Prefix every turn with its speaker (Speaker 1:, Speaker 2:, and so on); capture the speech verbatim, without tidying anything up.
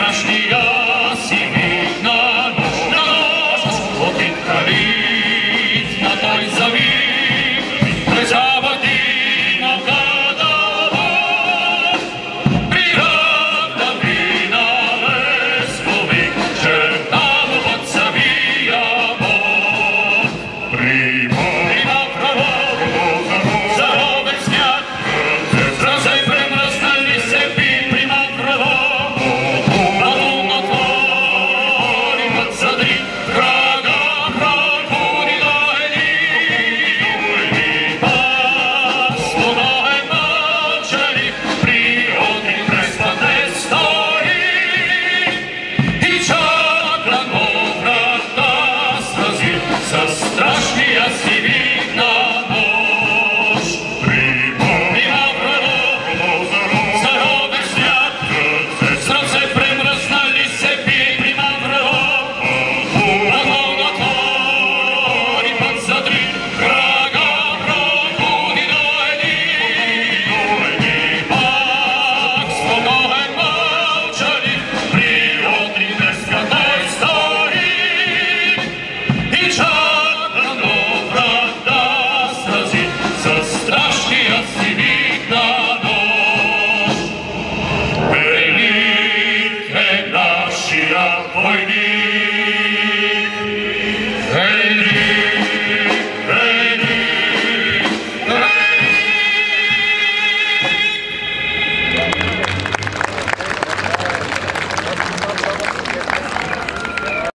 Speaker 1: страшния си вик на нож, на нож, от иткалит на той завик, лежава ти на кадава, приравна вина лесковик, черта му под завия бог. Прима, прима право, заровен сняг, сразай премръснали се пи, прима право, балон отвори път задри, крага, кракуни дойди, пак спокоен мълчалив, природни преспане стои и чака го врата срази със страшния си вик на нож. Прима право, заровен сняг, сърце премръснали се пи, прима право, балон отвори път задри, крага, кракуни дойди, пак спокоен мълчалив, природни преспане стои и чака го врата срази със страшния си вик на нож. Велик е нашия войник, велик